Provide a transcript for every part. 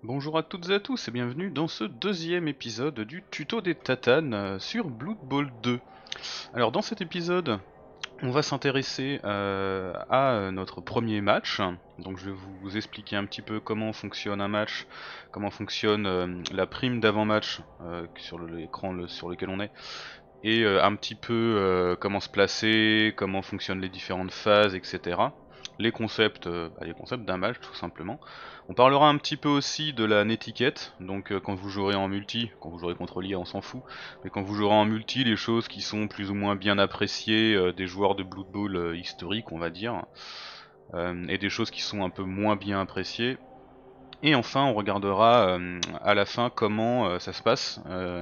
Bonjour à toutes et à tous et bienvenue dans ce deuxième épisode du tuto des tatanes sur Blood Bowl 2. Alors dans cet épisode, on va s'intéresser à notre premier match. Donc je vais vous expliquer un petit peu comment fonctionne un match, comment fonctionne la prime d'avant-match sur l'écran sur lequel on est, et un petit peu comment se placer, comment fonctionnent les différentes phases, etc. Les concepts d'un match tout simplement. On parlera un petit peu aussi de la netiquette, donc quand vous jouerez en multi, quand vous jouerez contre l'IA on s'en fout, mais quand vous jouerez en multi, les choses qui sont plus ou moins bien appréciées des joueurs de Blood Bowl historiques on va dire, et des choses qui sont un peu moins bien appréciées. Et enfin on regardera à la fin comment ça se passe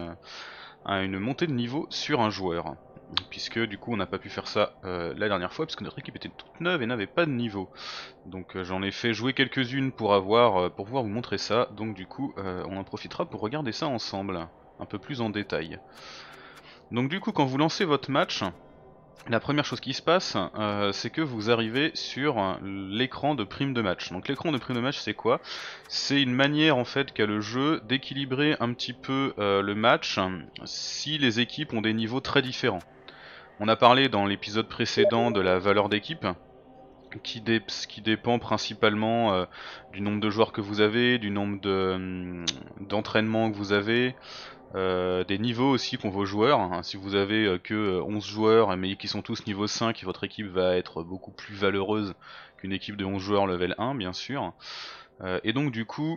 à une montée de niveau sur un joueur. Puisque du coup on n'a pas pu faire ça la dernière fois, puisque notre équipe était toute neuve et n'avait pas de niveau. Donc j'en ai fait jouer quelques-unes pour pour pouvoir vous montrer ça, donc du coup on en profitera pour regarder ça ensemble, un peu plus en détail. Donc du coup quand vous lancez votre match, la première chose qui se passe, c'est que vous arrivez sur l'écran de prime de match. Donc l'écran de prime de match c'est quoi? C'est une manière en fait qu'a le jeu d'équilibrer un petit peu le match si les équipes ont des niveaux très différents. On a parlé dans l'épisode précédent de la valeur d'équipe, qui dépend principalement du nombre de joueurs que vous avez, du nombre d'entraînements que vous avez, des niveaux aussi qu'ont vos joueurs. Hein. Si vous avez que 11 joueurs mais qui sont tous niveau 5, votre équipe va être beaucoup plus valeureuse qu'une équipe de 11 joueurs level 1 bien sûr. Et donc du coup,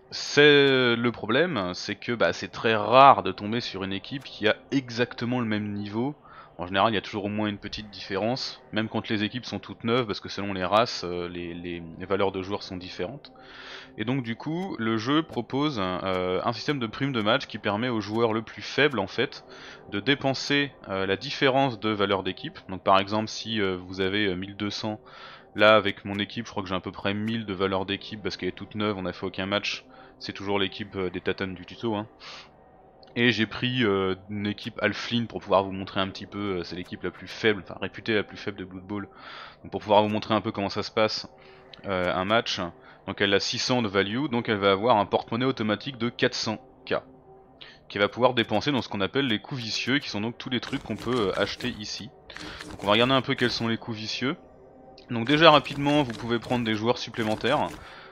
c'est le problème, c'est que c'est très rare de tomber sur une équipe qui a exactement le même niveau. En général, il y a toujours au moins une petite différence, même quand les équipes sont toutes neuves, parce que selon les races, les valeurs de joueurs sont différentes. Et donc du coup, le jeu propose un système de prime de match qui permet au joueur le plus faible en fait de dépenser la différence de valeur d'équipe. Donc par exemple, si vous avez 1200, là avec mon équipe, je crois que j'ai à peu près 1000 de valeur d'équipe parce qu'elle est toute neuve, on n'a fait aucun match. C'est toujours l'équipe des tatanes du tuto, hein. Et j'ai pris une équipe Halfling pour pouvoir vous montrer un petit peu, c'est l'équipe la plus faible, enfin réputée la plus faible de Blood Bowl. Donc pour pouvoir vous montrer un peu comment ça se passe, un match. Donc elle a 600 de value, donc elle va avoir un porte-monnaie automatique de 400k. Qui va pouvoir dépenser dans ce qu'on appelle les coups vicieux, qui sont donc tous les trucs qu'on peut acheter ici. Donc on va regarder un peu quels sont les coups vicieux. Donc déjà rapidement, vous pouvez prendre des joueurs supplémentaires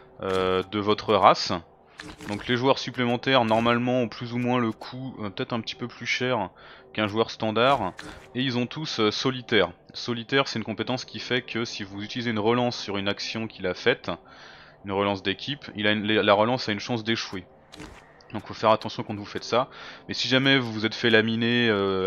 de votre race. Donc les joueurs supplémentaires normalement ont plus ou moins le coût peut-être un petit peu plus cher qu'un joueur standard, et ils ont tous solitaire. Solitaire c'est une compétence qui fait que si vous utilisez une relance sur une action qu'il a faite, une relance d'équipe, la relance a une chance d'échouer. Donc faut faire attention quand vous faites ça. Mais si jamais vous vous êtes fait laminer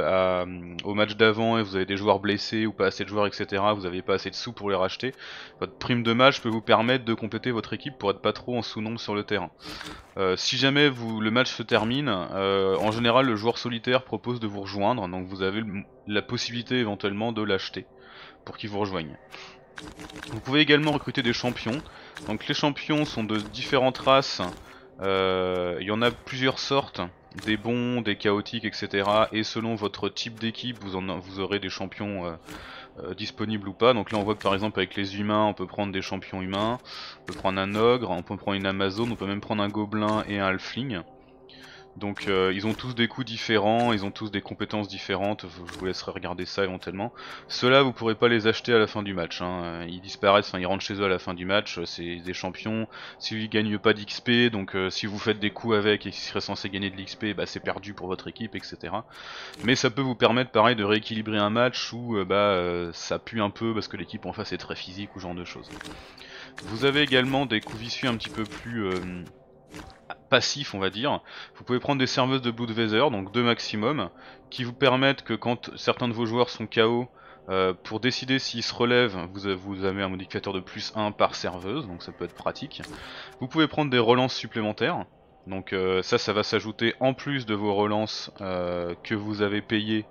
au match d'avant et vous avez des joueurs blessés ou pas assez de joueurs, etc., vous n'avez pas assez de sous pour les racheter, votre prime de match peut vous permettre de compléter votre équipe pour être pas trop en sous-nombre sur le terrain. Si jamais le match se termine, en général le joueur solitaire propose de vous rejoindre, donc vous avez la possibilité éventuellement de l'acheter pour qu'il vous rejoigne. Vous pouvez également recruter des champions. Donc les champions sont de différentes races. Il y en a plusieurs sortes, des bons, des chaotiques, etc. Et selon votre type d'équipe, vous aurez des champions disponibles ou pas. Donc là on voit que par exemple avec les humains, on peut prendre des champions humains, on peut prendre un ogre, on peut prendre une amazone, on peut même prendre un gobelin et un halfling. Donc ils ont tous des coups différents, ils ont tous des compétences différentes, je vous laisserai regarder ça éventuellement. Ceux-là vous pourrez pas les acheter à la fin du match, hein. Ils disparaissent, enfin ils rentrent chez eux à la fin du match, c'est des champions, s'ils gagnent pas d'XP, donc si vous faites des coups avec et qu'ils seraient censés gagner de l'XP, c'est perdu pour votre équipe, etc. Mais ça peut vous permettre pareil de rééquilibrer un match où ça pue un peu parce que l'équipe en face est très physique ou ce genre de choses. Vous avez également des coups vicieux un petit peu plus passif on va dire. Vous pouvez prendre des serveuses de Bloodvather, donc 2 maximum, qui vous permettent que quand certains de vos joueurs sont KO, pour décider s'ils se relèvent, vous avez un modificateur de plus 1 par serveuse, donc ça peut être pratique. Vous pouvez prendre des relances supplémentaires, donc ça va s'ajouter en plus de vos relances que vous avez payées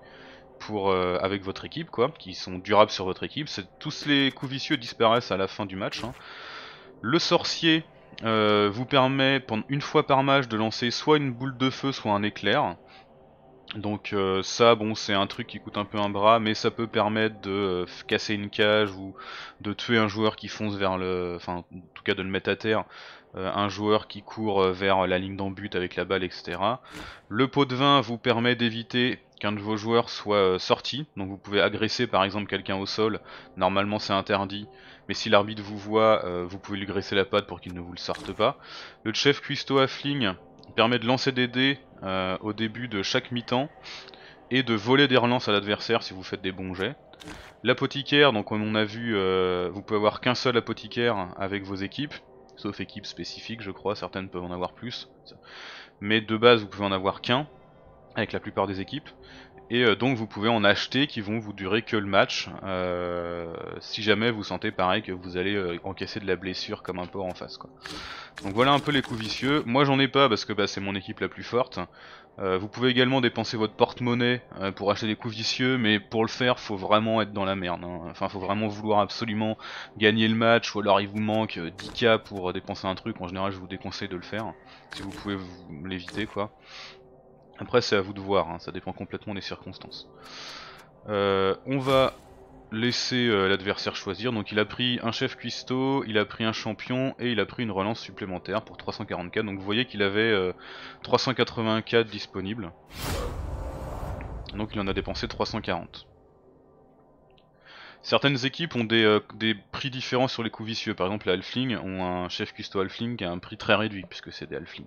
avec votre équipe, quoi, qui sont durables sur votre équipe. Tous les coups vicieux disparaissent à la fin du match, hein. Le sorcier vous permet une fois par match de lancer soit une boule de feu soit un éclair. Donc ça, bon, c'est un truc qui coûte un peu un bras, mais ça peut permettre de casser une cage ou de tuer un joueur qui fonce vers le... Enfin, en tout cas de le mettre à terre. Un joueur qui court vers la ligne d'en but avec la balle, etc. Le pot de vin vous permet d'éviter qu'un de vos joueurs soit sorti. Donc vous pouvez agresser par exemple quelqu'un au sol. Normalement c'est interdit. Mais si l'arbitre vous voit, vous pouvez lui graisser la patte pour qu'il ne vous le sorte pas. Le chef cuistot Halfling permet de lancer des dés au début de chaque mi-temps et de voler des relances à l'adversaire si vous faites des bons jets. L'apothicaire, donc comme on a vu, vous pouvez avoir qu'un seul apothicaire avec vos équipes, sauf équipes spécifiques je crois, certaines peuvent en avoir plus. Mais de base vous pouvez en avoir qu'un, avec la plupart des équipes. Et donc vous pouvez en acheter qui vont vous durer que le match, si jamais vous sentez pareil que vous allez encaisser de la blessure comme un porc en face quoi. Donc voilà un peu les coups vicieux. Moi j'en ai pas parce que c'est mon équipe la plus forte. Vous pouvez également dépenser votre porte-monnaie pour acheter des coups vicieux, mais pour le faire faut vraiment être dans la merde, hein. Enfin faut vraiment vouloir absolument gagner le match, ou alors il vous manque 10k pour dépenser un truc. En général je vous déconseille de le faire, si vous pouvez l'éviter quoi. Après c'est à vous de voir, hein, ça dépend complètement des circonstances. On va laisser l'adversaire choisir, donc il a pris un chef cuistot, il a pris un champion et il a pris une relance supplémentaire pour 344, donc vous voyez qu'il avait 384 disponibles, donc il en a dépensé 340. Certaines équipes ont des prix différents sur les coups vicieux, par exemple les Halflings ont un chef cuistot Halfling qui a un prix très réduit puisque c'est des Halflings.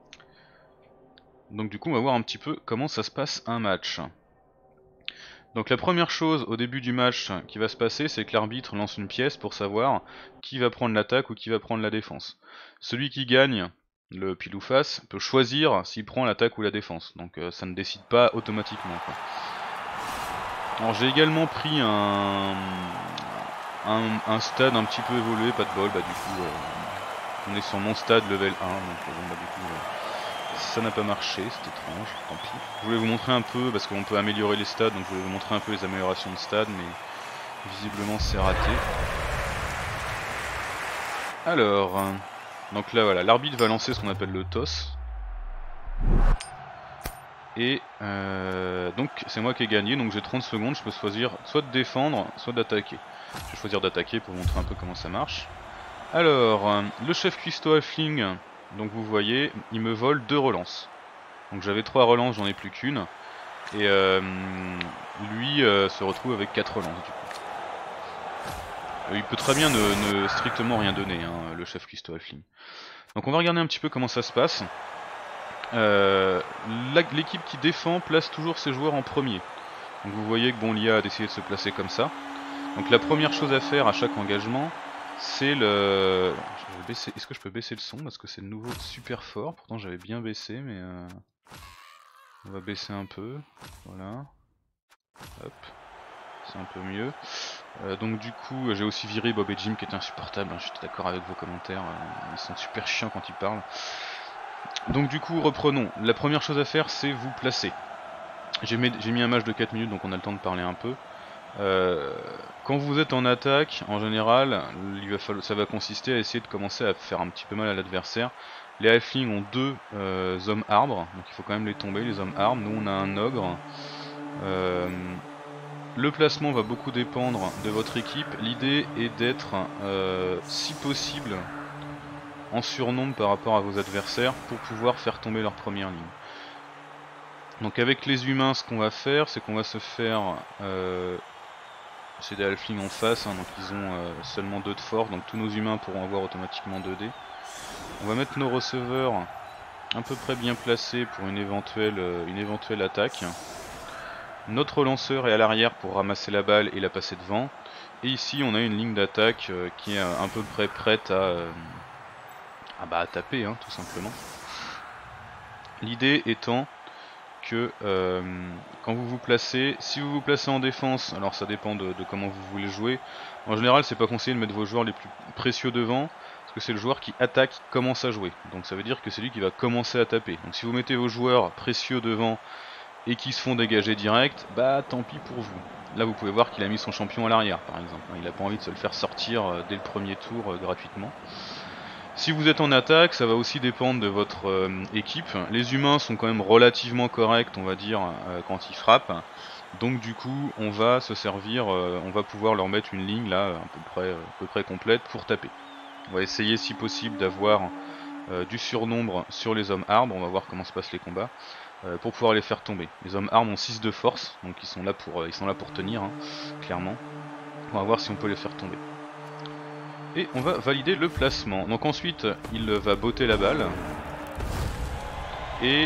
Donc du coup on va voir un petit peu comment ça se passe un match. Donc la première chose au début du match qui va se passer, c'est que l'arbitre lance une pièce pour savoir qui va prendre l'attaque ou qui va prendre la défense. Celui qui gagne, le pile ou face, peut choisir s'il prend l'attaque ou la défense. Donc ça ne décide pas automatiquement quoi. Alors j'ai également pris un stade un petit peu évolué, pas de bol, du coup on est sur mon stade level 1, donc du coup ça n'a pas marché, c'est étrange, tant pis. Je voulais vous montrer un peu, parce qu'on peut améliorer les stades, donc je voulais vous montrer un peu les améliorations de stade, mais visiblement c'est raté. Alors, donc là voilà, l'arbitre va lancer ce qu'on appelle le toss. Et donc c'est moi qui ai gagné, donc j'ai 30 secondes, je peux choisir soit de défendre, soit d'attaquer. Je vais choisir d'attaquer pour vous montrer un peu comment ça marche. Alors, le chef cuistot Halfling, donc vous voyez, il me vole 2 relances. Donc j'avais 3 relances, j'en ai plus qu'une. Et lui se retrouve avec 4 relances du coup. Il peut très bien ne strictement rien donner, hein, le chef cuistot Halfling. Donc on va regarder un petit peu comment ça se passe. L'équipe qui défend place toujours ses joueurs en premier. Donc vous voyez que bon, l'IA a décidé de se placer comme ça. Donc la première chose à faire à chaque engagement, c'est le... Est-ce que je peux baisser le son parce que c'est de nouveau super fort. Pourtant j'avais bien baissé, mais on va baisser un peu. Voilà. Hop. C'est un peu mieux. Donc du coup j'ai aussi viré Bob et Jim qui est insupportable, hein, je suis d'accord avec vos commentaires, ils sont super chiants quand ils parlent. Donc du coup reprenons, la première chose à faire c'est vous placer. J'ai mis un match de 4 minutes donc on a le temps de parler un peu. Quand vous êtes en attaque, en général, ça va consister à essayer de commencer à faire un petit peu mal à l'adversaire. Les Halflings ont 2 hommes arbres, donc il faut quand même les tomber les hommes arbres. Nous on a un ogre. Le placement va beaucoup dépendre de votre équipe. L'idée est d'être, si possible, en surnombre par rapport à vos adversaires pour pouvoir faire tomber leur première ligne. Donc avec les humains, ce qu'on va faire, c'est qu'on va se faire... c'est des halflings en face, hein, donc ils ont seulement 2 de force, donc tous nos humains pourront avoir automatiquement 2 dés. On va mettre nos receveurs à peu près bien placés pour une éventuelle attaque. Notre lanceur est à l'arrière pour ramasser la balle et la passer devant. Et ici on a une ligne d'attaque qui est à peu près prête à taper, hein, tout simplement. L'idée étant que quand vous vous placez, si vous vous placez en défense, alors ça dépend de comment vous voulez jouer. En général c'est pas conseillé de mettre vos joueurs les plus précieux devant, parce que c'est le joueur qui attaque qui commence à jouer. Donc ça veut dire que c'est lui qui va commencer à taper. Donc si vous mettez vos joueurs précieux devant et qui se font dégager direct, tant pis pour vous. Là vous pouvez voir qu'il a mis son champion à l'arrière par exemple, il a pas envie de se le faire sortir dès le premier tour gratuitement. Si vous êtes en attaque, ça va aussi dépendre de votre équipe. Les humains sont quand même relativement corrects, on va dire, quand ils frappent. Donc du coup, on va se servir, on va pouvoir leur mettre une ligne là, à peu près complète pour taper. On va essayer si possible d'avoir du surnombre sur les hommes arbres, on va voir comment se passent les combats, pour pouvoir les faire tomber. Les hommes arbres ont 6 de force, donc ils sont là pour tenir, hein, clairement. On va voir si on peut les faire tomber. Et on va valider le placement. Donc ensuite, il va botter la balle. Et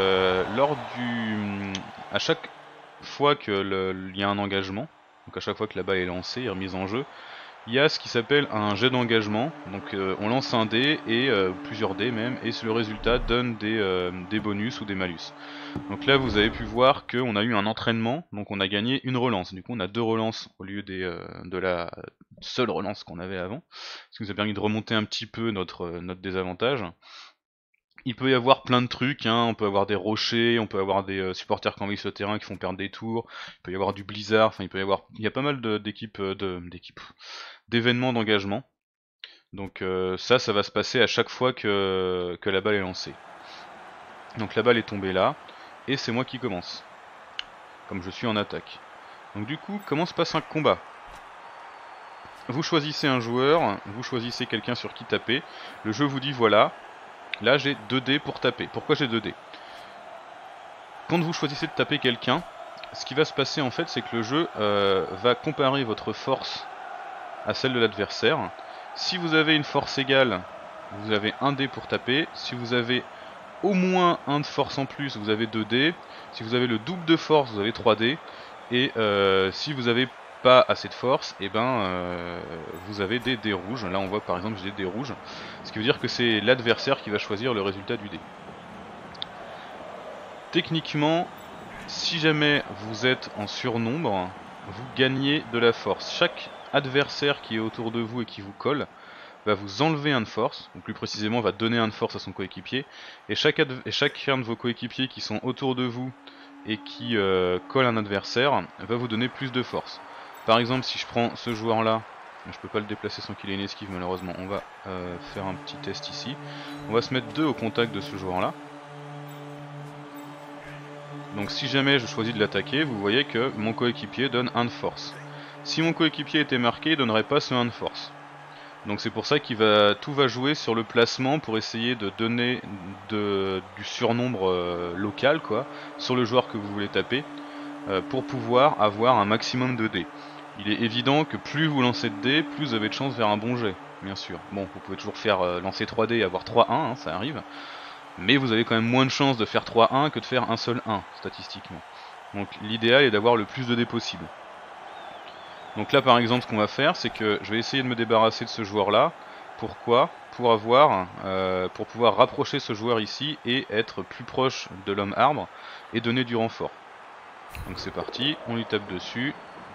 à chaque fois qu'il y a un engagement, donc à chaque fois que la balle est lancée et remise en jeu, il y a ce qui s'appelle un jet d'engagement. Donc on lance un dé et plusieurs dés même, et le résultat donne des bonus ou des malus. Donc là vous avez pu voir qu'on a eu un entraînement, donc on a gagné une relance. Du coup on a 2 relances au lieu de la seule relance qu'on avait avant, ce qui nous a permis de remonter un petit peu notre désavantage. Il peut y avoir plein de trucs, hein. On peut avoir des rochers, on peut avoir des supporters qui envahissent le terrain qui font perdre des tours, il peut y avoir du blizzard, enfin il y a pas mal d'événements d'engagement. Donc ça va se passer à chaque fois que la balle est lancée. Donc la balle est tombée là, et c'est moi qui commence, comme je suis en attaque. Donc du coup, comment se passe un combat? Vous choisissez un joueur, vous choisissez quelqu'un sur qui taper, le jeu vous dit voilà, là j'ai 2 dés pour taper. Pourquoi j'ai 2 dés? Quand vous choisissez de taper quelqu'un, ce qui va se passer en fait, c'est que le jeu va comparer votre force à celle de l'adversaire. Si vous avez une force égale, vous avez 1 dé pour taper. Si vous avez au moins 1 de force en plus, vous avez 2 dés. Si vous avez le double de force, vous avez 3 dés. Et si vous n'avez pas assez de force, et vous avez des dés rouges. Là on voit par exemple j'ai des dés rouges, ce qui veut dire que c'est l'adversaire qui va choisir le résultat du dé. Techniquement, si jamais vous êtes en surnombre, vous gagnez de la force. Chaque adversaire qui est autour de vous et qui vous colle va vous enlever 1 de force, ou plus précisément va donner 1 de force à son coéquipier, et chacun de vos coéquipiers qui sont autour de vous et qui colle un adversaire va vous donner plus de force. Par exemple, si je prends ce joueur là, je peux pas le déplacer sans qu'il ait une esquive malheureusement, on va faire un petit test ici. On va se mettre 2 au contact de ce joueur là. Donc si jamais je choisis de l'attaquer, vous voyez que mon coéquipier donne 1 de force. Si mon coéquipier était marqué, il donnerait pas ce 1 de force. Donc c'est pour ça tout va jouer sur le placement pour essayer de donner du surnombre local quoi, sur le joueur que vous voulez taper, pour pouvoir avoir un maximum de dés. Il est évident que plus vous lancez de dés, plus vous avez de chances de faire un bon jet, bien sûr. Bon, vous pouvez toujours faire lancer 3 dés et avoir 3-1, hein, ça arrive. Mais vous avez quand même moins de chances de faire 3-1 que de faire un seul 1, statistiquement. Donc l'idéal est d'avoir le plus de dés possible. Donc là par exemple ce qu'on va faire, c'est que je vais essayer de me débarrasser de ce joueur là. Pourquoi? Pour pouvoir rapprocher ce joueur ici et être plus proche de l'homme arbre et donner du renfort. Donc c'est parti, on lui tape dessus.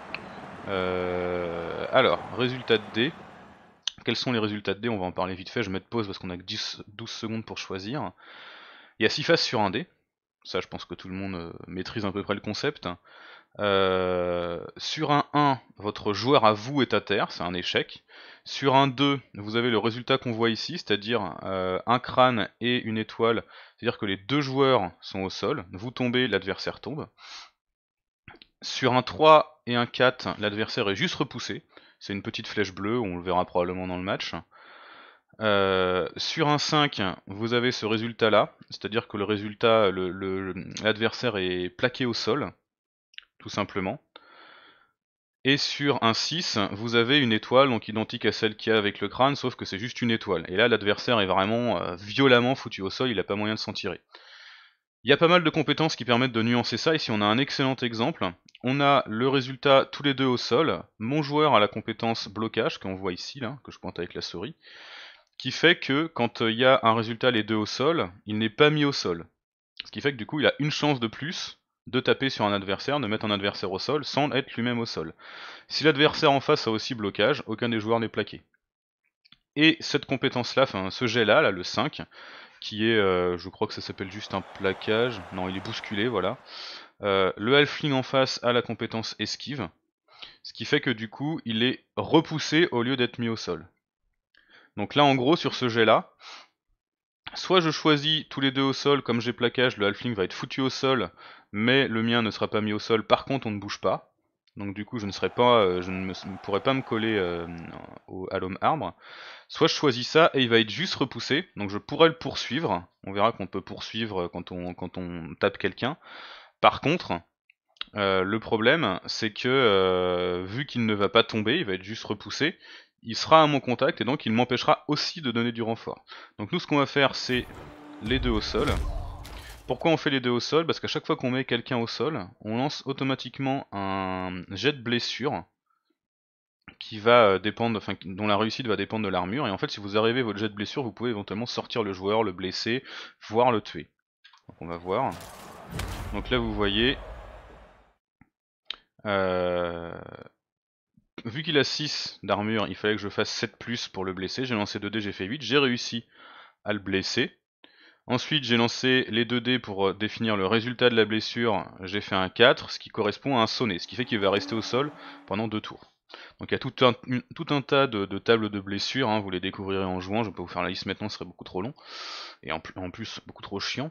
Alors, résultat de dés. Quels sont les résultats de dés? On va en parler vite fait, je vais mettre pause parce qu'on a que 12 secondes pour choisir. Il y a 6 faces sur un dé, ça je pense que tout le monde maîtrise à peu près le concept. Sur un 1, votre joueur à vous est à terre, c'est un échec. Sur un 2, vous avez le résultat qu'on voit ici, c'est-à-dire un crâne et une étoile, c'est-à-dire que les 2 joueurs sont au sol, vous tombez, l'adversaire tombe. Sur un 3 et un 4, l'adversaire est juste repoussé, c'est une petite flèche bleue, on le verra probablement dans le match. Sur un 5, vous avez ce résultat là, c'est-à-dire que le résultat, l'adversaire est plaqué au sol, tout simplement. Et sur un 6, vous avez une étoile donc identique à celle qu'il y a avec le crâne, sauf que c'est juste une étoile. Et là, l'adversaire est vraiment violemment foutu au sol, il n'a pas moyen de s'en tirer. Il y a pas mal de compétences qui permettent de nuancer ça. Ici, on a un excellent exemple. On a le résultat tous les deux au sol. Mon joueur a la compétence blocage, qu'on voit ici, là, que je pointe avec la souris, qui fait que quand il y a un résultat les deux au sol, il n'est pas mis au sol. Ce qui fait que du coup, il a une chance de plus de taper sur un adversaire, de mettre un adversaire au sol, sans être lui-même au sol. Si l'adversaire en face a aussi blocage, aucun des joueurs n'est plaqué. Et cette compétence-là, enfin ce jet-là, là, le 5, qui est, je crois que ça s'appelle juste un plaquage, non il est bousculé, voilà. Le halfling en face a la compétence esquive, ce qui fait que du coup il est repoussé au lieu d'être mis au sol. Donc là en gros sur ce jet là, soit je choisis tous les deux au sol, comme j'ai plaquage, le halfling va être foutu au sol, mais le mien ne sera pas mis au sol, par contre on ne bouge pas. Donc du coup je ne serai pas, je ne pourrai pas me coller à l'homme arbre. Soit je choisis ça et il va être juste repoussé, donc je pourrais le poursuivre. On verra qu'on peut poursuivre quand on tape quelqu'un. Par contre, le problème c'est que vu qu'il ne va pas tomber, il va être juste repoussé, il sera à mon contact et donc il m'empêchera aussi de donner du renfort. Donc nous ce qu'on va faire c'est les deux au sol. Pourquoi on fait les deux au sol? Parce qu'à chaque fois qu'on met quelqu'un au sol, on lance automatiquement un jet de blessure qui va dépendre, enfin dont la réussite va dépendre de l'armure. Et en fait si vous arrivez votre jet de blessure, vous pouvez éventuellement sortir le joueur, le blesser, voire le tuer. Donc on va voir. Donc là vous voyez, vu qu'il a 6 d'armure, il fallait que je fasse 7 plus pour le blesser. J'ai lancé 2 dés, j'ai fait 8, j'ai réussi à le blesser. Ensuite j'ai lancé les 2 dés pour définir le résultat de la blessure, j'ai fait un 4, ce qui correspond à un sonnet, ce qui fait qu'il va rester au sol pendant 2 tours. Donc il y a tout un tas de tables de blessures, hein, vous les découvrirez en jouant, je vais pas vous faire la liste maintenant, ce serait beaucoup trop long, et en plus beaucoup trop chiant.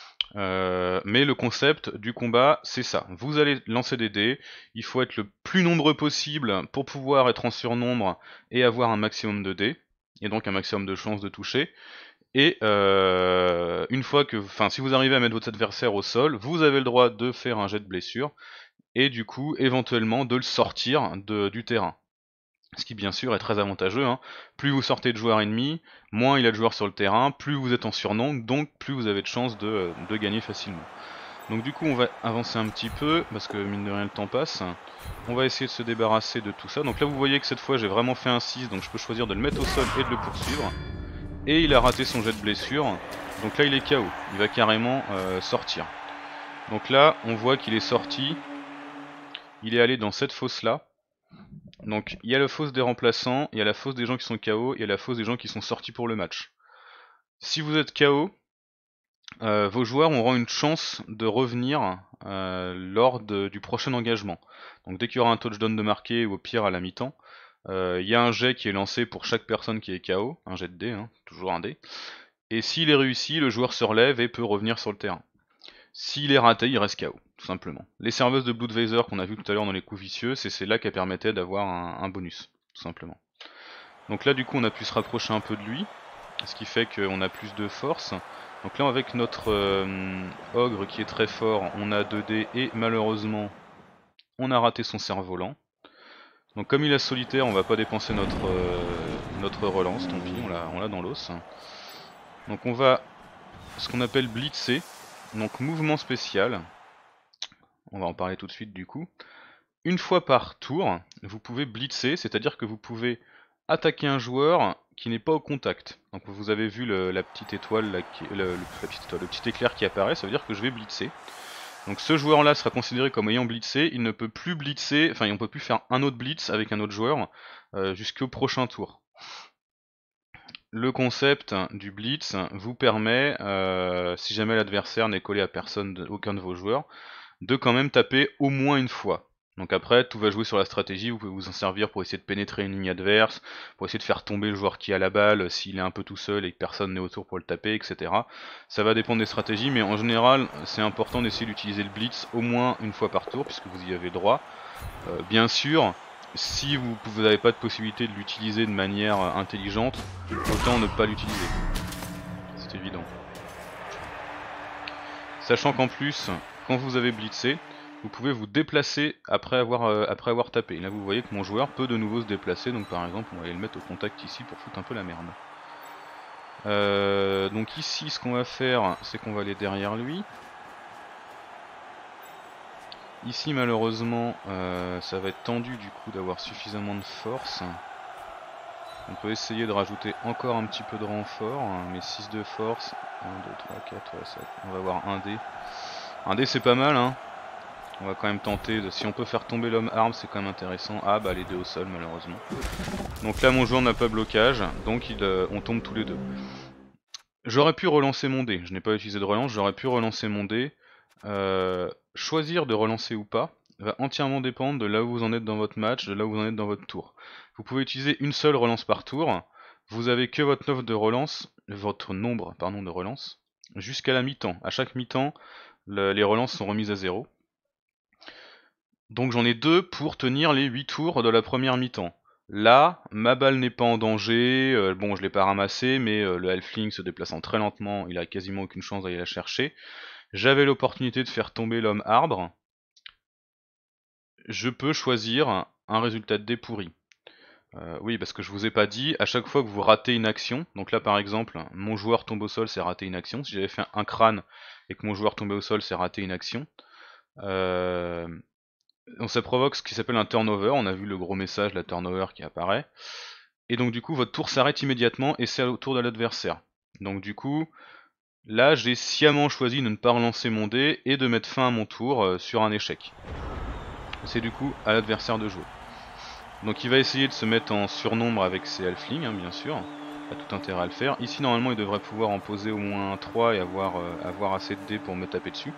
Mais le concept du combat c'est ça, vous allez lancer des dés, il faut être le plus nombreux possible pour pouvoir être en surnombre et avoir un maximum de dés, et donc un maximum de chances de toucher. Et une fois que, enfin, si vous arrivez à mettre votre adversaire au sol, vous avez le droit de faire un jet de blessure et du coup, éventuellement, de le sortir du terrain. Ce qui, bien sûr, est très avantageux. Hein. Plus vous sortez de joueurs ennemis, moins il y a de joueurs sur le terrain, plus vous êtes en surnombre, donc plus vous avez de chances de gagner facilement. Donc du coup, on va avancer un petit peu parce que mine de rien, le temps passe. On va essayer de se débarrasser de tout ça. Donc là, vous voyez que cette fois, j'ai vraiment fait un 6, donc je peux choisir de le mettre au sol et de le poursuivre. Et il a raté son jet de blessure, donc là il est KO, il va carrément sortir. Donc là on voit qu'il est sorti, il est allé dans cette fosse là. Donc il y a la fosse des remplaçants, il y a la fosse des gens qui sont KO, il y a la fosse des gens qui sont sortis pour le match. Si vous êtes KO, vos joueurs auront une chance de revenir lors du prochain engagement. Donc dès qu'il y aura un touchdown de marqué ou au pire à la mi-temps, il y a un jet qui est lancé pour chaque personne qui est KO, un jet de dé, hein, toujours un dé. Et s'il est réussi, le joueur se relève et peut revenir sur le terrain. S'il est raté, il reste KO, tout simplement. Les serveuses de Bloodvaser qu'on a vu tout à l'heure dans les coups vicieux, c'est là qu'elle permettait d'avoir un bonus, tout simplement. Donc là du coup on a pu se rapprocher un peu de lui, ce qui fait qu'on a plus de force. Donc là avec notre ogre qui est très fort, on a 2 dés et malheureusement on a raté son cerf-volant. Donc comme il est solitaire, on va pas dépenser notre relance, tant pis, on l'a dans l'os. Donc on va ce qu'on appelle blitzer, donc mouvement spécial, on va en parler tout de suite du coup. Une fois par tour, vous pouvez blitzer, c'est-à-dire que vous pouvez attaquer un joueur qui n'est pas au contact. Donc vous avez vu la petite étoile, là, le petit éclair qui apparaît, ça veut dire que je vais blitzer. Donc ce joueur là sera considéré comme ayant blitzé, il ne peut plus blitzer, enfin on peut plus faire un autre blitz avec un autre joueur jusqu'au prochain tour. Le concept du blitz vous permet, si jamais l'adversaire n'est collé à personne, aucun de vos joueurs, de quand même taper au moins une fois. Donc après, tout va jouer sur la stratégie, vous pouvez vous en servir pour essayer de pénétrer une ligne adverse, pour essayer de faire tomber le joueur qui a la balle, s'il est un peu tout seul et que personne n'est autour pour le taper, etc. Ça va dépendre des stratégies, mais en général, c'est important d'essayer d'utiliser le blitz au moins une fois par tour, puisque vous y avez droit. Bien sûr, si vous n'avez pas de possibilité de l'utiliser de manière intelligente, autant ne pas l'utiliser. C'est évident. Sachant qu'en plus, quand vous avez blitzé, vous pouvez vous déplacer après avoir tapé. Là vous voyez que mon joueur peut de nouveau se déplacer, donc par exemple on va aller le mettre au contact ici pour foutre un peu la merde. Donc ici ce qu'on va faire, c'est qu'on va aller derrière lui. Ici malheureusement ça va être tendu du coup d'avoir suffisamment de force. On peut essayer de rajouter encore un petit peu de renfort, mais 6 de force, 1, 2, 3, 4, ouais, ça, on va avoir un dé. Un dé c'est pas mal hein. On va quand même tenter, si on peut faire tomber l'homme arme c'est quand même intéressant. Ah bah les deux au sol malheureusement. Donc là mon joueur n'a pas blocage, donc on tombe tous les deux. J'aurais pu relancer mon dé, je n'ai pas utilisé de relance, j'aurais pu relancer mon dé. Choisir de relancer ou pas va entièrement dépendre de là où vous en êtes dans votre match, de là où vous en êtes dans votre tour. Vous pouvez utiliser une seule relance par tour, vous avez que votre nombre de relance jusqu'à la mi-temps. À chaque mi-temps, les relances sont remises à 0. Donc j'en ai 2 pour tenir les 8 tours de la première mi-temps. Là, ma balle n'est pas en danger, bon je l'ai pas ramassé, mais le halfling se déplaçant très lentement, il a quasiment aucune chance d'aller la chercher. J'avais l'opportunité de faire tomber l'homme arbre. Je peux choisir un résultat de dé pourri. Oui, parce que je vous ai pas dit, à chaque fois que vous ratez une action, donc là par exemple, mon joueur tombe au sol, c'est raté une action. Si j'avais fait un crâne et que mon joueur tombait au sol, c'est raté une action. Donc ça provoque ce qui s'appelle un turnover, on a vu le gros message, la turnover qui apparaît. Et donc du coup, votre tour s'arrête immédiatement et c'est au tour de l'adversaire. Donc du coup, là j'ai sciemment choisi de ne pas relancer mon dé et de mettre fin à mon tour sur un échec. C'est du coup à l'adversaire de jouer. Donc il va essayer de se mettre en surnombre avec ses halflings, bien sûr. Il a tout intérêt à le faire. Ici normalement il devrait pouvoir en poser au moins 3 et avoir assez de dés pour me taper dessus.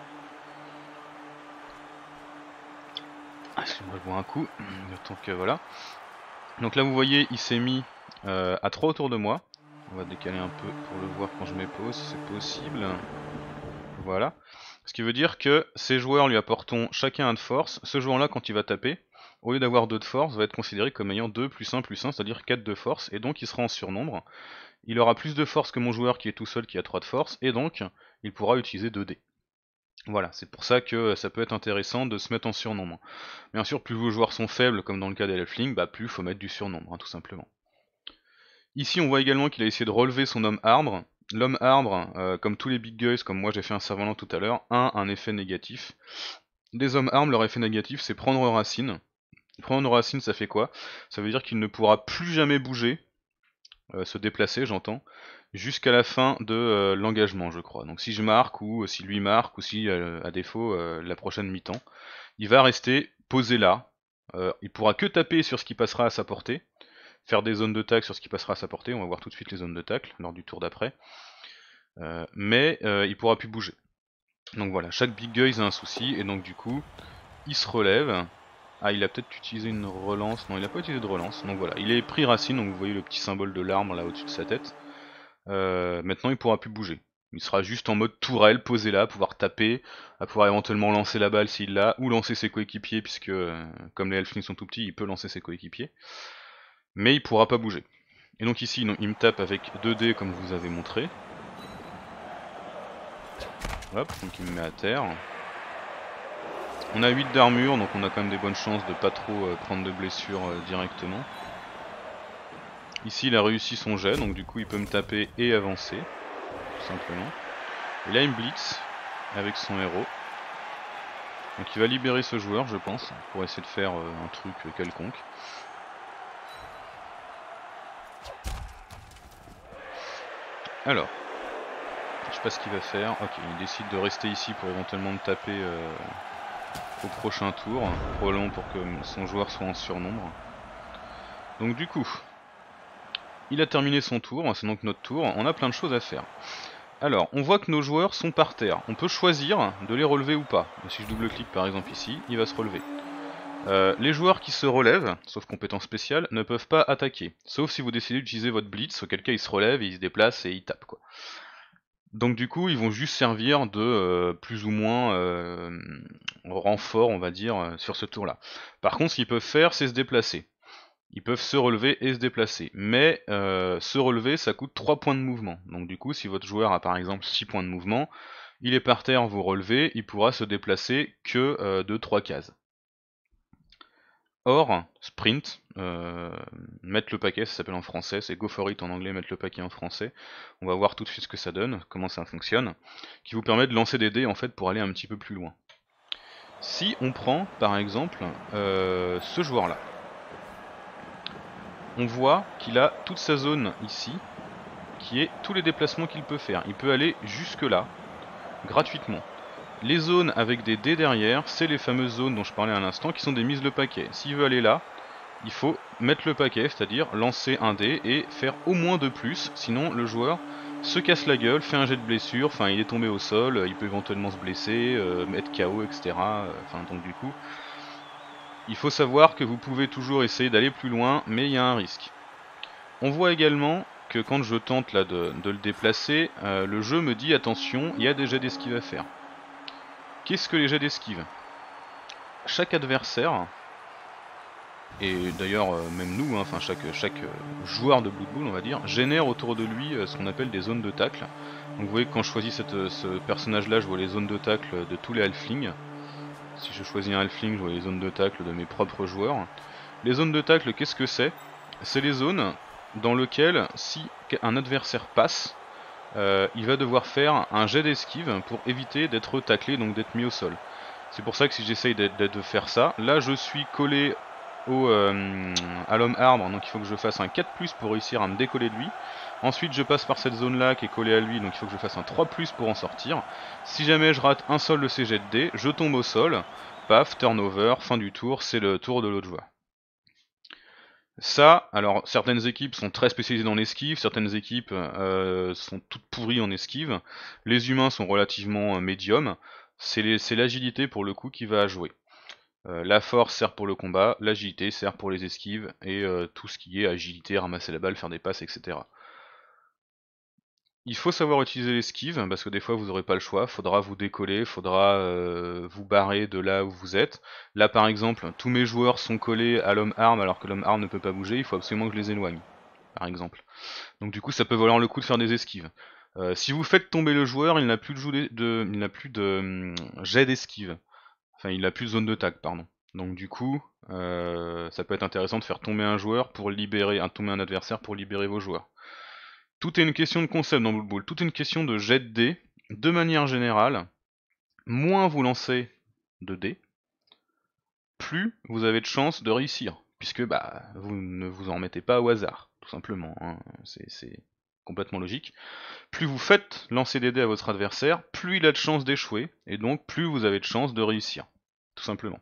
Excusez-moi, je bois un coup, donc voilà. Donc là vous voyez il s'est mis à 3 autour de moi. On va décaler un peu pour le voir quand je m'épose si c'est possible. Voilà. Ce qui veut dire que ces joueurs lui apportons chacun 1 de force. Ce joueur là quand il va taper, au lieu d'avoir 2 de force, va être considéré comme ayant 2 plus 1 plus 1, c'est-à-dire 4 de force, et donc il sera en surnombre. Il aura plus de force que mon joueur qui est tout seul qui a 3 de force, et donc il pourra utiliser 2 dés. Voilà, c'est pour ça que ça peut être intéressant de se mettre en surnombre. Bien sûr, plus vos joueurs sont faibles, comme dans le cas des halflings, plus il faut mettre du surnombre, tout simplement. Ici, on voit également qu'il a essayé de relever son homme arbre. L'homme arbre, comme tous les big guys, comme moi j'ai fait un servant tout à l'heure, a un effet négatif. Des hommes armes, leur effet négatif, c'est prendre racine. Prendre racine, ça fait quoi? Ça veut dire qu'il ne pourra plus jamais bouger, se déplacer, j'entends, jusqu'à la fin de l'engagement, je crois. Donc si je marque, ou si lui marque, ou si, à défaut, la prochaine mi-temps, il va rester posé là. Il pourra que taper sur ce qui passera à sa portée, faire des zones de tacle sur ce qui passera à sa portée, on va voir tout de suite les zones de tacle lors du tour d'après, mais il pourra plus bouger. Donc voilà, chaque big guy a un souci, et donc du coup, il se relève. Ah, il a peut-être utilisé une relance, non il n'a pas utilisé de relance, donc voilà, il est pris racine, donc vous voyez le petit symbole de l'arbre là au-dessus de sa tête. Maintenant il pourra plus bouger. Il sera juste en mode tourelle, posé là, à pouvoir taper, à pouvoir éventuellement lancer la balle s'il l'a, ou lancer ses coéquipiers, puisque comme les halflings sont tout petits, il peut lancer ses coéquipiers. Mais il pourra pas bouger. Et donc ici, il me tape avec 2 dés comme je vous avez montré. Hop, donc il me met à terre. On a 8 d'armure, donc on a quand même des bonnes chances de pas trop prendre de blessures directement. Ici il a réussi son jet, donc du coup il peut me taper et avancer, tout simplement. Et là il me blitz avec son héros. Donc il va libérer ce joueur je pense, pour essayer de faire un truc quelconque. Alors, je sais pas ce qu'il va faire. Ok, il décide de rester ici pour éventuellement me taper au prochain tour, probablement pour que son joueur soit en surnombre. Donc du coup, il a terminé son tour, c'est donc notre tour, on a plein de choses à faire. Alors, on voit que nos joueurs sont par terre, on peut choisir de les relever ou pas. Si je double-clique par exemple ici, il va se relever. Les joueurs qui se relèvent, sauf compétence spéciale, ne peuvent pas attaquer. Sauf si vous décidez d'utiliser votre blitz, auquel cas ils se relèvent, ils se déplacent et ils tapent quoi. Donc du coup ils vont juste servir de plus ou moins renfort on va dire sur ce tour là. Par contre ce qu'ils peuvent faire c'est se déplacer. Ils peuvent se relever et se déplacer. Mais se relever ça coûte 3 points de mouvement. Donc du coup si votre joueur a par exemple 6 points de mouvement, il est par terre, vous relevez, il pourra se déplacer que de 3 cases. Or, sprint, mettre le paquet, ça s'appelle en français, c'est go for it en anglais, mettre le paquet en français. On va voir tout de suite ce que ça donne, comment ça fonctionne, qui vous permet de lancer des dés en fait pour aller un petit peu plus loin. Si on prend par exemple ce joueur là, on voit qu'il a toute sa zone ici, qui est tous les déplacements qu'il peut faire. Il peut aller jusque là, gratuitement. Les zones avec des dés derrière, c'est les fameuses zones dont je parlais à l'instant, qui sont des mises le paquet. S'il veut aller là, il faut mettre le paquet, c'est-à-dire lancer un dé et faire au moins 2 plus, sinon le joueur se casse la gueule, fait un jet de blessure, enfin il est tombé au sol, il peut éventuellement se blesser, mettre KO, etc. Enfin donc du coup, il faut savoir que vous pouvez toujours essayer d'aller plus loin, mais il y a un risque. On voit également que quand je tente là de le déplacer, le jeu me dit attention, il y a des jets d'esquive à faire. Qu'est-ce que les jets d'esquive? Chaque adversaire, et d'ailleurs même nous, hein, enfin chaque joueur de Blood Bowl on va dire, génère autour de lui ce qu'on appelle des zones de tacle. Donc vous voyez que quand je choisis ce personnage là, je vois les zones de tacle de tous les halflings. Si je choisis un halfling, je vois les zones de tacle de mes propres joueurs. Les zones de tacle, qu'est-ce que c'est? C'est les zones dans lesquelles si un adversaire passe, il va devoir faire un jet d'esquive pour éviter d'être taclé, donc d'être mis au sol. C'est pour ça que si j'essaye de faire ça, là je suis collé à l'homme arbre, donc il faut que je fasse un 4+, pour réussir à me décoller de lui. Ensuite je passe par cette zone là qui est collée à lui, donc il faut que je fasse un 3+ pour en sortir. Si jamais je rate un seul de ces jets de dés, je tombe au sol, paf, turnover, fin du tour, c'est le tour de l'autre joueur. Ça, alors certaines équipes sont très spécialisées dans l'esquive, certaines équipes sont toutes pourries en esquive, les humains sont relativement médiums, c'est l'agilité pour le coup qui va à jouer. La force sert pour le combat, l'agilité sert pour les esquives, et tout ce qui est agilité, ramasser la balle, faire des passes, etc. Il faut savoir utiliser l'esquive, parce que des fois vous n'aurez pas le choix, faudra vous décoller, faudra vous barrer de là où vous êtes. Là par exemple, tous mes joueurs sont collés à l'homme arme alors que l'homme arme ne peut pas bouger, il faut absolument que je les éloigne, par exemple. Donc du coup ça peut valoir le coup de faire des esquives. Si vous faites tomber le joueur, il n'a plus de jet d'esquive. Enfin, il n'a plus de zone de tag, pardon. Donc du coup, ça peut être intéressant de faire tomber un joueur pour libérer, tomber un adversaire pour libérer vos joueurs. Tout est une question de concept dans Blood Bowl, tout est une question de jet de dés. De manière générale, moins vous lancez de dés, plus vous avez de chances de réussir, puisque bah, vous ne vous en mettez pas au hasard, tout simplement, hein. C'est complètement logique. Plus vous faites lancer des dés à votre adversaire, plus il a de chances d'échouer, et donc plus vous avez de chances de réussir, tout simplement.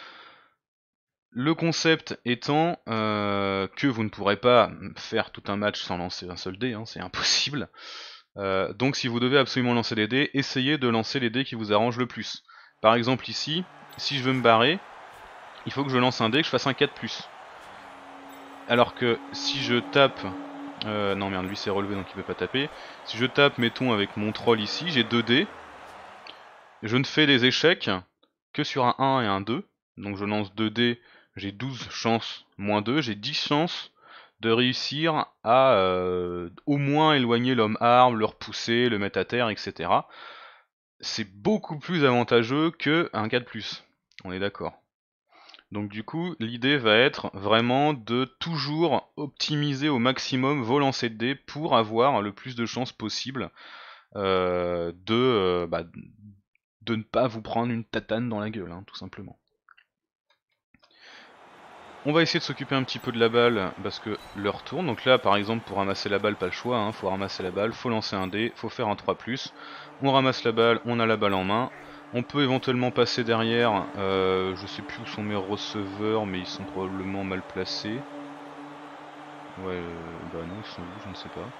Le concept étant que vous ne pourrez pas faire tout un match sans lancer un seul dé, hein, c'est impossible. Donc si vous devez absolument lancer des dés, essayez de lancer les dés qui vous arrangent le plus. Par exemple ici, si je veux me barrer, il faut que je lance un dé, que je fasse un 4+. Alors que si je tape... non merde, lui c'est relevé donc il peut pas taper. Si je tape, mettons avec mon troll ici, j'ai 2 dés. Je ne fais des échecs que sur un 1 et un 2. Donc je lance 2 dés, j'ai 12 chances moins 2, j'ai 10 chances de réussir à au moins éloigner l'homme arbre, le repousser, le mettre à terre, etc. C'est beaucoup plus avantageux que un 4+, on est d'accord. Donc du coup, l'idée va être vraiment de toujours optimiser au maximum vos lancers de dés pour avoir le plus de chances possible de ne pas vous prendre une tatane dans la gueule, hein, tout simplement. On va essayer de s'occuper un petit peu de la balle parce que l'heure tourne. Donc là par exemple pour ramasser la balle, pas le choix, hein, faut ramasser la balle, faut lancer un dé, faut faire un 3+. On ramasse la balle, on a la balle en main. On peut éventuellement passer derrière, je sais plus où sont mes receveurs mais ils sont probablement mal placés. Ouais, bah non ils sont où, je ne sais pas.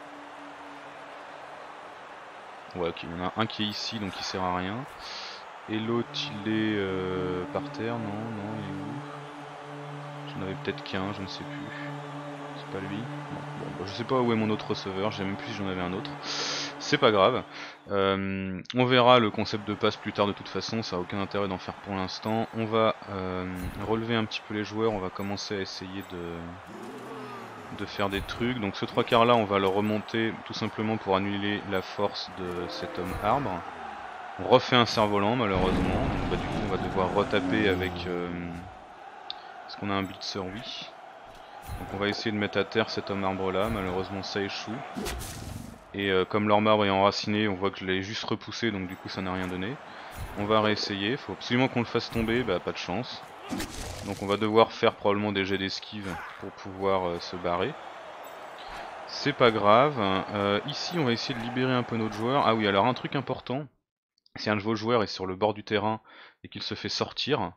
Ouais ok, il y en a un qui est ici donc il sert à rien. Et l'autre il est par terre, non, il est où? J'en avais peut-être qu'un, je ne sais plus. C'est pas lui. Bon, bah, je sais pas où est mon autre receveur, j'ai même plus si j'en avais un autre. C'est pas grave. On verra le concept de passe plus tard de toute façon, ça a aucun intérêt d'en faire pour l'instant. On va relever un petit peu les joueurs, on va commencer à essayer de faire des trucs. Donc ce 3/4 là, on va le remonter tout simplement pour annuler la force de cet homme arbre. On refait un cerf-volant malheureusement, donc bah, du coup on va devoir retaper avec... Est-ce qu'on a un blitzer? Oui. Donc on va essayer de mettre à terre cet homme arbre là, malheureusement ça échoue. Et comme l'homme arbre est enraciné, on voit que je l'ai juste repoussé, donc du coup ça n'a rien donné. On va réessayer, faut absolument qu'on le fasse tomber, bah pas de chance. Donc on va devoir faire probablement des jets d'esquive pour pouvoir se barrer. C'est pas grave. Ici on va essayer de libérer un peu notre joueur. Ah oui, alors un truc important, si un de vos joueurs est sur le bord du terrain et qu'il se fait sortir,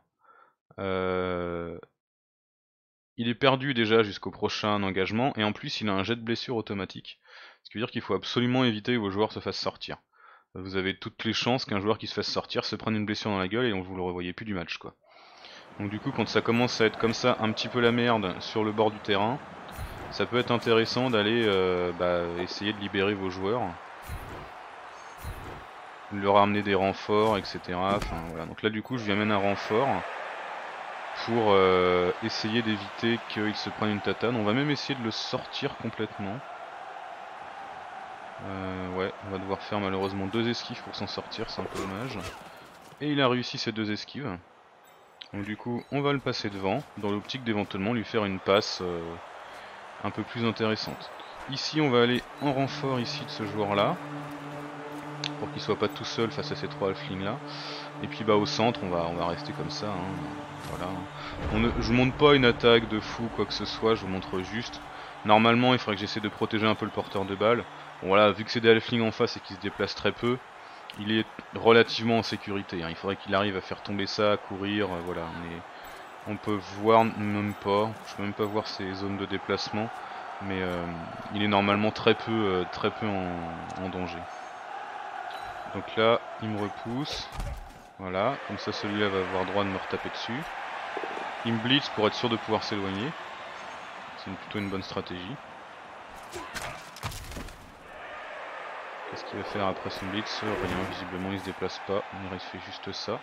il est perdu déjà jusqu'au prochain engagement, et en plus il a un jet de blessure automatique. Ce qui veut dire qu'il faut absolument éviter que vos joueurs se fassent sortir. Vous avez toutes les chances qu'un joueur qui se fasse sortir se prenne une blessure dans la gueule et donc vous le revoyez plus du match, quoi. Donc du coup quand ça commence à être comme ça un petit peu la merde sur le bord du terrain, ça peut être intéressant d'aller essayer de libérer vos joueurs. Leur amener des renforts, etc. Enfin, voilà. Donc là du coup je lui amène un renfort pour essayer d'éviter qu'il se prenne une tatane. On va même essayer de le sortir complètement. Ouais, on va devoir faire malheureusement 2 esquives pour s'en sortir, c'est un peu dommage. Et il a réussi ces 2 esquives. Donc du coup on va le passer devant, dans l'optique d'éventuellement lui faire une passe un peu plus intéressante. Ici on va aller en renfort ici de ce joueur là, pour qu'il soit pas tout seul face à ces 3 halflings là. Et puis au centre on va rester comme ça, hein. Voilà. Je vous montre pas une attaque de fou quoi que ce soit, je vous montre juste. Normalement il faudrait que j'essaie de protéger un peu le porteur de balles. Bon voilà, vu que c'est des halflings en face et qu'il se déplace très peu, il est relativement en sécurité, hein. Il faudrait qu'il arrive à faire tomber ça, à courir, voilà. Mais on peut voir même pas, je peux même pas voir ses zones de déplacement, mais il est normalement très peu en danger. Donc là, il me repousse, voilà, comme ça celui-là va avoir droit de me retaper dessus. Il me blitz pour être sûr de pouvoir s'éloigner, c'est plutôt une bonne stratégie. Qu'est-ce qu'il va faire après son blitz? Rien, visiblement il se déplace pas, il fait juste ça.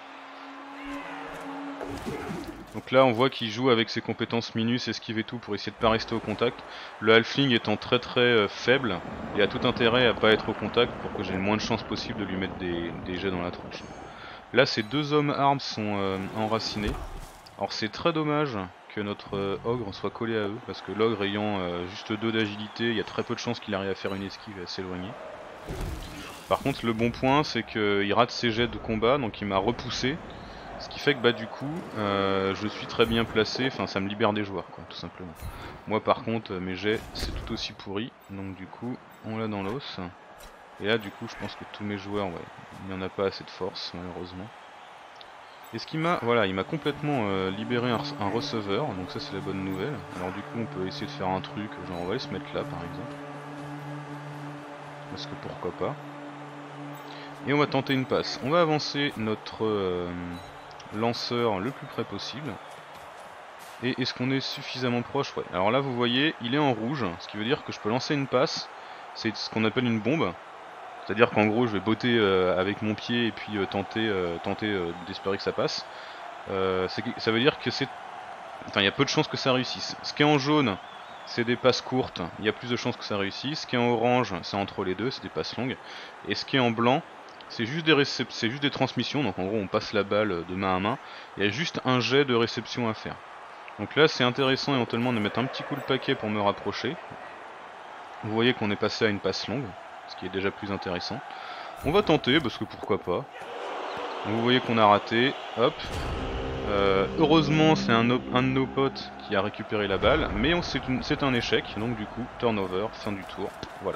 Donc là on voit qu'il joue avec ses compétences minus, esquive et tout pour essayer de pas rester au contact. Le halfling étant très faible, il a tout intérêt à pas être au contact pour que j'ai le moins de chances possible de lui mettre des jets dans la tronche. Là ces 2 hommes armes sont enracinés. Alors c'est très dommage que notre ogre soit collé à eux, parce que l'ogre ayant juste 2 d'agilité, il y a très peu de chances qu'il arrive à faire une esquive et à s'éloigner. Par contre le bon point c'est qu'il rate ses jets de combat, donc il m'a repoussé. Ce qui fait que du coup je suis très bien placé, enfin ça me libère des joueurs quoi, tout simplement. Moi par contre mes jets c'est tout aussi pourri, donc du coup on l'a dans l'os. Et là du coup je pense que tous mes joueurs, ouais, il n'y en a pas assez de force malheureusement. Et ce qui m'a, voilà, il m'a complètement libéré un receveur, donc ça c'est la bonne nouvelle. Alors du coup on peut essayer de faire un truc, genre on va aller se mettre là par exemple. Parce que pourquoi pas. Et on va tenter une passe. On va avancer notre lanceur le plus près possible. Et est-ce qu'on est suffisamment proche? Ouais. Alors là vous voyez, il est en rouge, ce qui veut dire que je peux lancer une passe. C'est ce qu'on appelle une bombe. C'est-à-dire qu'en gros je vais botter avec mon pied et puis tenter d'espérer que ça passe. Ça veut dire que c'est... Enfin il y a peu de chances que ça réussisse. Ce qui est en jaune, c'est des passes courtes, il y a plus de chances que ça réussisse. Ce qui est en orange, c'est entre les deux, c'est des passes longues. Et ce qui est en blanc, c'est juste des transmissions, donc en gros on passe la balle de main à main. Il y a juste un jet de réception à faire. Donc là c'est intéressant éventuellement de mettre un petit coup de paquet pour me rapprocher. Vous voyez qu'on est passé à une passe longue, ce qui est déjà plus intéressant. On va tenter, parce que pourquoi pas. Donc vous voyez qu'on a raté, hop. Heureusement c'est un de nos potes qui a récupéré la balle, mais c'est un échec, donc du coup turnover, fin du tour, voilà.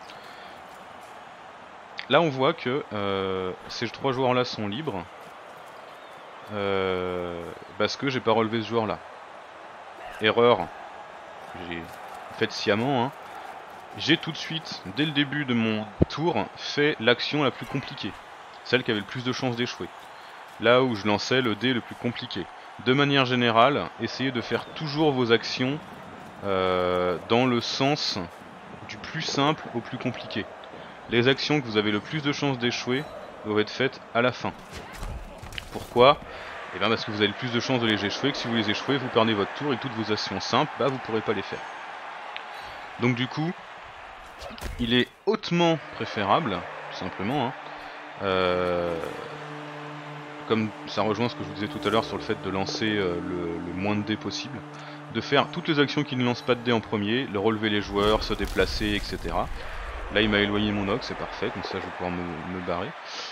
Là on voit que ces 3 joueurs là sont libres, parce que j'ai pas relevé ce joueur là. Erreur, j'ai fait sciemment, hein. J'ai tout de suite, dès le début de mon tour, fait l'action la plus compliquée, celle qui avait le plus de chances d'échouer. Là où je lançais le dé le plus compliqué. De manière générale, essayez de faire toujours vos actions dans le sens du plus simple au plus compliqué. Les actions que vous avez le plus de chances d'échouer doivent être faites à la fin. Pourquoi? Eh bien parce que vous avez le plus de chances de les échouer, que si vous les échouez, vous perdez votre tour et toutes vos actions simples, vous ne pourrez pas les faire. Donc du coup, il est hautement préférable, tout simplement, hein, comme ça rejoint ce que je vous disais tout à l'heure sur le fait de lancer le moins de dés possible, de faire toutes les actions qui ne lancent pas de dés en premier, le relever les joueurs, se déplacer, etc. Là il m'a éloigné mon ogre, c'est parfait, comme ça je vais pouvoir me barrer.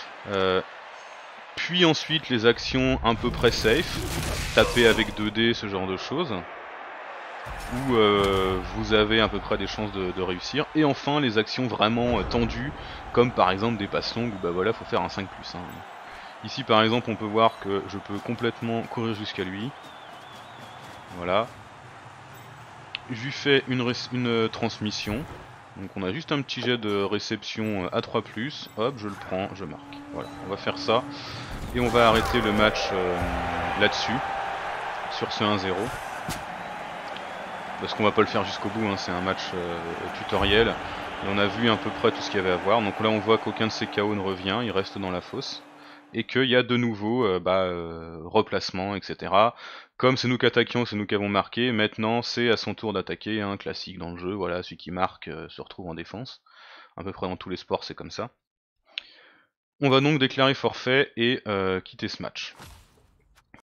Puis ensuite les actions à peu près safe, taper avec 2 dés, ce genre de choses, où vous avez à peu près des chances de réussir. Et enfin les actions vraiment tendues, comme par exemple des passes longues, où voilà, faut faire un 5+. Hein. Ici par exemple on peut voir que je peux complètement courir jusqu'à lui. Voilà. Je lui fais une transmission. Donc on a juste un petit jet de réception à 3+. Hop, je le prends, je marque. Voilà, on va faire ça. Et on va arrêter le match là-dessus. Sur ce 1-0. parce qu'on va pas le faire jusqu'au bout, hein, c'est un match tutoriel, et on a vu à peu près tout ce qu'il y avait à voir. Donc là on voit qu'aucun de ces KO ne revient, il reste dans la fosse, et qu'il y a de nouveau replacement, etc. Comme c'est nous qui attaquions, c'est nous qui avons marqué, maintenant c'est à son tour d'attaquer, hein, classique dans le jeu, voilà, celui qui marque se retrouve en défense. À peu près dans tous les sports c'est comme ça. On va donc déclarer forfait et quitter ce match.